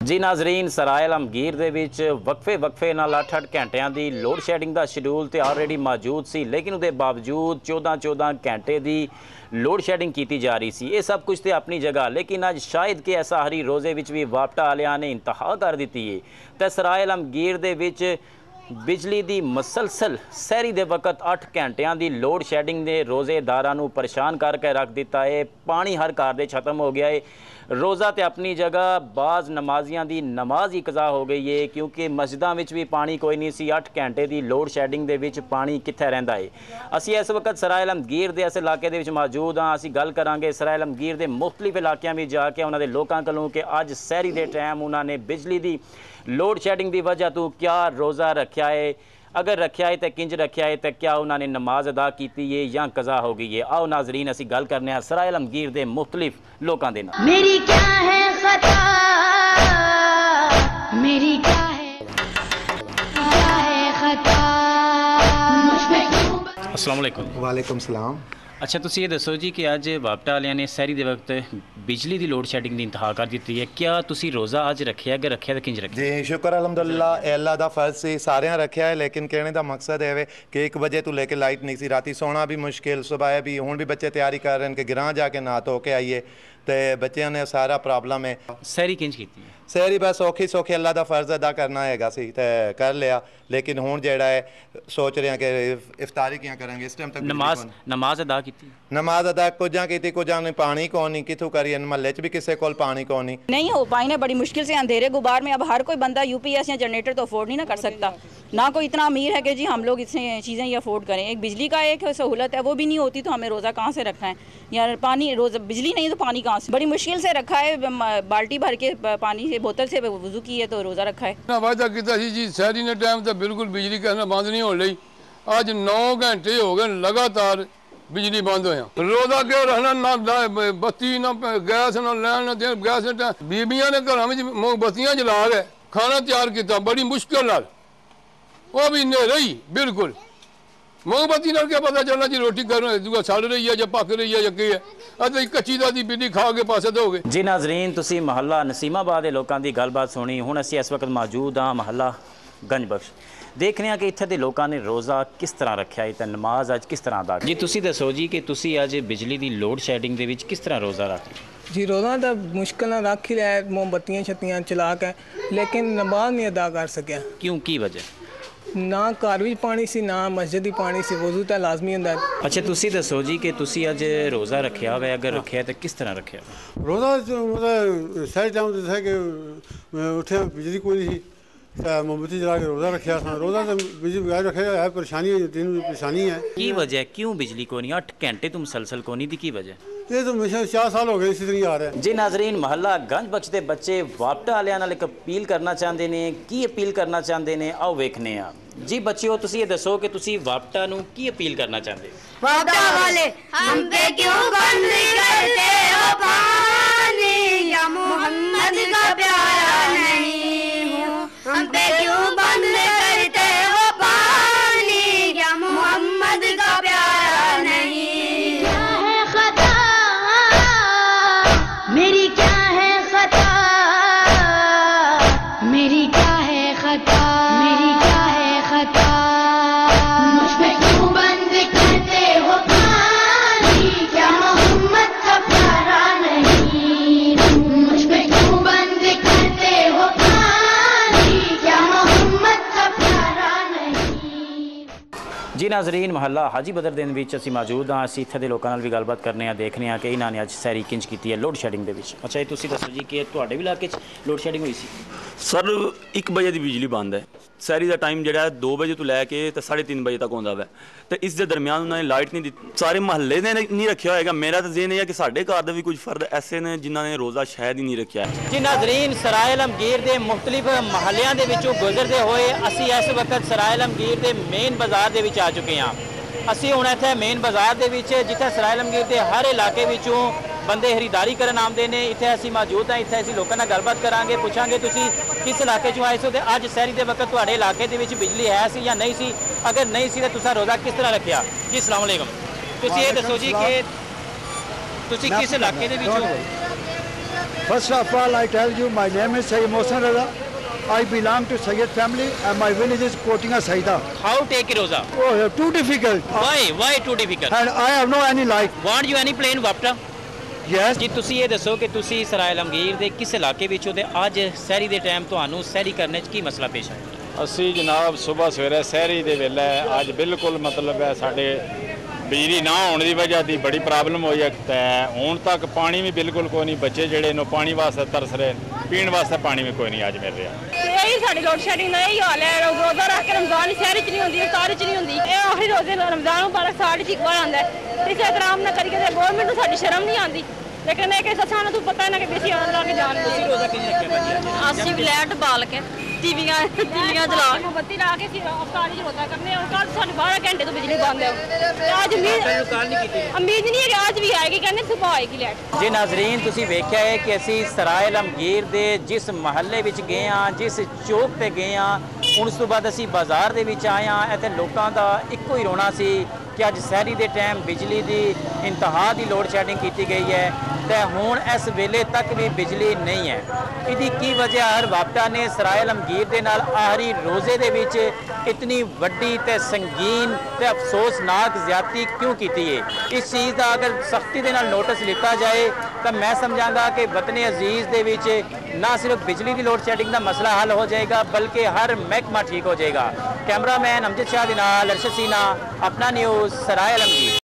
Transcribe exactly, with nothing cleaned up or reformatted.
जी नाजरीन, सराय आलमगीर दे विच वक्फे वक्फे नाल अठ अठ घंटिਆਂ ਦੀ लोड शेडिंग ਦਾ शेड्यूल तो ऑलरेडी मौजूद सी, लेकिन उसके बावजूद चौदह चौदह घंटे की लोड शेडिंग की जा रही सी। ये सब कुछ तो अपनी जगह, लेकिन अज शायद कि ऐसा हरी रोज़े विच भी वापटा वालियां ने इंतहा कर दी है। तो सराय आलमगीर दे विच बिजली की मसलसल सहरी के वक्त अठ घंटिਆਂ की लोड शेडिंग ने रोज़ेदारां नूं परेशान करके रख दिता है। पानी हर घर दे खत्म हो गया है। रोज़ा तो अपनी जगह, बाज़ नमाजियां की नमाज ही कज़ा हो गई है, क्योंकि मस्जिदां विच भी पानी कोई नहीं सी। अठ घंटे की लोड शेडिंग दे विच पानी कित्थे रहिंदा है। असी इस वक्त सराय आलमगीर दे इस इलाके दे विच मौजूद हाँ। असी गल करांगे सराय आलमगीर दे मुख्तलिफ इलाकों में जाके उन्होंने लोगों कोलों कि अज सहरी दे टाइम उन्होंने बिजली की लोड शेडिंग की वजह तो क्या रोज़ा रखा है, अगर रखा है तो किंज रखा है, तो क्या उन्होंने नमाज अदा की है या कज़ा हो गई है। आओ नाजरीन असी गल करने सराय आलमगीर के मुख्तलिफ लोगों के नाल। मेरी क्या है खता, मेरी क्या है क्या है खता, मुझ पे क्यों। अस्सलाम वालेकुम। वालेकुम सलाम। अच्छा, तुसी ये दसो जी कि अज वापटा वालियां ने सहरी के वक्त बिजली की लोड शेडिंग की इंतहा कर दी है। क्या तुसी रोज़ा अज रखे, अगर रखे तो किंज रखे? जी शुक्र अलहमदुलिल्लाह, अल्लाह दा फर्ज सी, सारे रखा है। लेकिन कहने का मकसद है कि एक बजे तो लेके लाइट नहीं सी, राती सोना भी मुश्किल, सुबह भी। हुण भी बच्चे तैयारी कर रहे हैं कि गिरां जाके नहा धो के आइए, तो बच्चों ने सारा प्रॉब्लम है। सहरी किंज की? सहरी बस औखी सौखी अल्लाह का फर्ज अदा करना है सी, तो कर लिया। लेकिन हुण जेड़ा है सोच रहे हैं कि इफ्तारी क्या करेंगे। इस टाइम तक नमाज नमाज अदा की? नमाज अदा कुछ की कुछ ने पानी कौन नहीं, कितों करिए, महल्ले च भी किसी को पानी कौन नहीं नहीं हो पाई ना। बड़ी मुश्किल से अंधेरे गुबार में अब हर कोई बंदा यूपीएस या जनरेटर तो अफोर्ड नहीं ना कर सकता। ना कोई इतना अमीर है कि जी हम लोग इससे चीज़ें ये अफोर्ड करें। एक बिजली का एक सहूलत है, वो भी नहीं होती तो हमें रोज़ा कहाँ से रखना है यार। पानी रोज़ बिजली नहीं तो पानी कहाँ से? बड़ी मुश्किल से रखा है, बाल्टी भर के पानी से बोतल से वजू की है तो रोज़ा रखा है ना। वादा किया जी शहरी ने टाइम तो बिल्कुल बिजली कहना बंद नहीं हो रही। अज नौ घंटे हो गए लगातार बिजली बंद होया। रोज़ा क्यों रखना, ना बत्ती ना गैस ना लैन ना दे गैस। बीबियां ने घर में बत्तियां जला के खाना तैयार किया बड़ी मुश्किल नाल, वो भी नेरे ही बिल्कुल। मोमबत्ती नाल क्या पता चलना जी रोटी कर दूआ सड़ रही है या पक रही है या की है। अत कच्ची दा दी बिजली खा के पासे तो हो गए। जी नाजरीन, तुसी महल्ला नसीमाबाद के लोगों की गलबात सुनी। हुण असीं इस वक्त मौजूद हाँ महल्ला गंजबख्श। देखने कि इत्थे दे लोगों ने रोज़ा किस तरह रखा है, तो नमाज अज किस तरह अदा। जी तुसी दसो जी कि तुसी अज बिजली की लोड शेडिंग दे विच किस तरह रोज़ा रख रहे? जी रोज़ा तो मुश्किल ना रख ही रहा है, मोमबत्तियाँ छत्तियाँ चला के, लेकिन नमाज नहीं अदा कर सकिया। क्यों, की वजह? ना घर भी पानी सी, ना मस्जिद ही पानी सी, वजू तो लाजमी होंदा है। अच्छा तुसी दसो जी कि तुसी अज रोज़ा रखा हुआ है, अगर रखा है तो किस तरह रखा? रोज़ा मतलब सही टाइम तो कि उठे बिजली कोई नहीं, मोमबत्ती जला के रोज़ा रखा था। रोज़ा तो बिजली बगैर रखे है, परेशानी है, दिन में परेशानी है। की वजह क्यों बिजली को नहीं? अठ घंटे तुम मुसलसल को नहीं, की वजह? ये तो हमेशा चार साल हो गए इसी तरह आ रहा है। जी नाजरीन, महल्ला गंजबख्श के बच्चे वापटा वालियां नाल एक अपील करना चाहते हैं। की अपील करना चाहते हैं, आओ वेखने आ। जी बच्चियों, तुसी ये दसो कि तुसी वापटा नूं की अपील करना चाहते? वापटा वाले हम पे क्यों बंद करते हो पानी, या मोहम्मद का प्यारा नहीं हो। हम पे क्यों बंद करते हो पानी, या मोहम्मद का प्यारा नहीं। क्या है खता, मेरी क्या है खता, मेरी क्या है खता, मेरी क्या है खता, मुझ पे क्यों बंद करते हो पानी, क्या मोहम्मद का प्यारा नहीं। मुझ पे क्यों बंद करते हो पानी, क्या मोहम्मद का प्यारा नहीं। जी नाजरीन, महल्ला हाजी बदर दिन विच असीं मौजूद हाँ। असीं इत्थे दे लोकां नाल भी गलबात करने हैं, देखने हैं कि इन्हां ने अज सैरी किंज कीती है लोड शेडिंग दे विच। अच्छा ये तुसीं दसो जी कि तुहाडे भी इलाके च लोड शेडिंग हुई सी? सर एक बजे की बिजली बंद है। सैरी का टाइम जोड़ा दो बजे तो लैके तो साढ़े तीन बजे तक आता है, तो इस दे दरम्यान उन्होंने लाइट नहीं दी। सारे महल्ले ने नहीं रखा होगा। मेरा तो जेन है कि साढ़े घर के भी कुछ फर्द ऐसे ने जिन्होंने रोज़ा शायद ही नहीं रखा है। जी नाजरीन, सराय आलमगीर के मुख्तलिफ महल्लों के विचों गुजरते हुए असी इस वक्त सराय आलमगीर के मेन बाजार के विच आ चुके हैं। असी हुण इत्थे मेन बाजार के विच जिथे सराय आलमगीर के हर इलाके विचों बंदे खरीदारी करन आते हैं। इत्थे असी मौजूद हैं, इत्थे असी लोकां नाल गलबात करांगे, पुछांगे तुसी किस इलाके चों आए सो ते अज सहरी दे वक्त तुहाडे इलाके दे विच बिजली है सी या नहीं सी, अगर नहीं सी तो तुसां रोज़ा किस तरह रखिया? जी अस्सलाम वालेकुम। तुसी ये दसो जी कि तुसी किस इलाके दे विचों? First of all, I tell you, my name is Sayyid Mohsen Raza. I belong to Sayyid family and my village is Kotinga Saida. How take roza? Oh, too difficult. Why? Why too difficult? And I have no any life. Want you any plain wapta? Yes. ਜੀ ਤੁਸੀਂ ਇਹ ਦੱਸੋ ਕਿ ਤੁਸੀਂ ਸਰਾਏ ਆਲਮਗੀਰ ਦੇ ਕਿਸ ਇਲਾਕੇ ਵਿੱਚੋਂ ਤੇ ਅੱਜ ਸਹਿਰੀ ਦੇ ਟਾਈਮ ਤੁਹਾਨੂੰ ਸਹਿਰੀ ਕਰਨੇ 'ਚ ਕੀ ਮਸਲਾ ਪੇਸ਼ ਆਇਆ? ਅਸੀਂ ਜਨਾਬ ਸਵੇਰ ਸਵੇਰੇ ਸਹਿਰੀ ਦੇ ਵੇਲੇ ਅੱਜ ਬਿਲਕੁਲ ਮਤਲਬ ਹੈ ਸਾਡੇ ਬਿਜਲੀ ਨਾ ਹੋਣ ਦੀ ਵਜ੍ਹਾ ਦੀ ਬੜੀ ਪ੍ਰੋਬਲਮ ਹੋਈ ਹੈ ਤੇ ਹੁਣ ਤੱਕ ਪਾਣੀ ਵੀ ਬਿਲਕੁਲ ਕੋਈ ਨਹੀਂ, ਬੱਚੇ ਜਿਹੜੇ ਨੂੰ ਪਾਣੀ ਵਾਸਤੇ ਤਰਸ ਰਹੇ, ਪੀਣ ਵਾਸਤੇ ਪਾਣੀ ਵੀ ਕੋਈ ਨਹੀਂ ਅੱਜ ਮਿਲ ਰਿਹਾ। ਇਹੀ ਸਾਡੀ ਲੋਡ ਸ਼ੈਡਿੰਗ ਦਾ ਇਹੀ ਹਾਲ ਹੈ। ਰੋਜ਼ਾ ਰੱਖ ਕੇ ਰਮਜ਼ਾਨ ਸ਼ਹਿਰ 'ਚ ਨਹੀਂ ਹੁੰਦੀ, ਇਫਤਾਰ 'ਚ ਨਹੀਂ ਹੁੰਦੀ। ਇਹ ਆਖਰੀ ਰੋਜ਼ੇ ਰਮਜ਼ਾਨ ਮੁਬਾਰਕ ਸਾਲ 'ਚ ਇੱਕ ਵਾਰ ਆਉਂਦਾ ਹੈ। ਇਸ ਇਤਰਾਮ ਨਾ ਕਰੀਏ ਤੇ ਗੌਰਮੈਂਟ ਨੂੰ ਸਾਡੀ ਸ਼ਰਮ ਨਹੀਂ ਆਉਂਦੀ। लेकिन एक ऐसा तू पता है ना कि बेसी ला के जान अस्सी फ्लैट बाल के टीवियां टीवियां जला के बत्ती ला के अफतारी रोजा करने और कल साढ़े बारह घंटे तो बिजली बंद है। आज उम्मीद उम्मीद नहीं है कि आज भी आएगी, कहने सुबह आएगी लाइट। जी नाजरीन, ਤੁਸੀਂ ਵੇਖਿਆ ਹੈ ਕਿ ਅਸੀਂ ਸਰਾਏ ਆਲਮਗੀਰ ਦੇ ਜਿਸ ਮਹੱਲੇ ਵਿੱਚ ਗਏ ਹਾਂ, ਜਿਸ ਚੌਕ ਤੇ ਗਏ ਹਾਂ, ਹੁਣ ਉਸ ਤੋਂ ਬਾਅਦ ਅਸੀਂ ਬਾਜ਼ਾਰ ਦੇ ਵਿੱਚ ਆਏ ਹਾਂ। ਇੱਥੇ ਲੋਕਾਂ ਦਾ ਇੱਕੋ ਹੀ ਰੋਣਾ ਸੀ ਕਿ ਅੱਜ ਸਹਿਰੀ ਦੇ ਟਾਈਮ ਬਿਜਲੀ ਦੀ ਇੰਤਹਾ ਦੀ ਲੋਡ ਸ਼ੈਡਿੰਗ ਕੀਤੀ ਗਈ ਹੈ ਤੇ ਹੁਣ ਇਸ ਵੇਲੇ ਤੱਕ ਵੀ ਬਿਜਲੀ ਨਹੀਂ ਹੈ। ਇਹਦੀ ਕੀ ਵਜ੍ਹਾ ਹਰ ਵਾਪਟਾ ਨੇ ਸਰਾਏ ਆਲਮਗੀਰ ਦੇ ਨਾਲ ਆਖਰੀ ਰੋਜ਼ੇ ਦੇ ਵਿੱਚ ਇਤਨੀ ਵੱਡੀ ਤੇ ਸੰਗੀਨ ਤੇ ਅਫਸੋਸਨਾਕ ਜ਼ਿਆਦਤੀ ਕਿਉਂ ਕੀਤੀ ਹੈ? ਇਸ ਚੀਜ਼ ਦਾ ਅਗਰ ਸਖਤੀ ਦੇ ਨਾਲ ਨੋਟਿਸ ਲਿੱਤਾ ਜਾਏ ਤਾਂ ਮੈਂ ਸਮਝਾਂਗਾ ਕਿ ਵਤਨ ਅਜ਼ੀਜ਼ ਦੇ ਵਿੱਚ ਨਾ ਸਿਰਫ ਬਿਜਲੀ ਦੀ ਲੋਡ ਸ਼ੈਡਿੰਗ ਦਾ ਮਸਲਾ ਹੱਲ ਹੋ ਜਾਏਗਾ ਬਲਕਿ ਹਰ ਮਹਿਕਮਾ ਠੀਕ ਹੋ ਜਾਏਗਾ। ਕੈਮਰਾਮੈਨ ਅਮਜਦ ਸ਼ਾਹ ਦੇ ਨਾਲ ਅਰਸ਼ਦ ਸੀਨਾ, ਆਪਣਾ ਨਿਊਜ਼ ਸਰਾਏ ਆਲਮਗੀਰ।